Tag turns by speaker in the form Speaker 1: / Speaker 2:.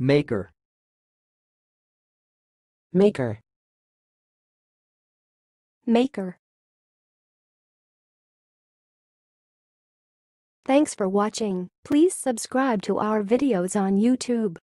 Speaker 1: Maker.
Speaker 2: Maker.
Speaker 3: Maker. Thanks for watching. Please subscribe to our videos on YouTube.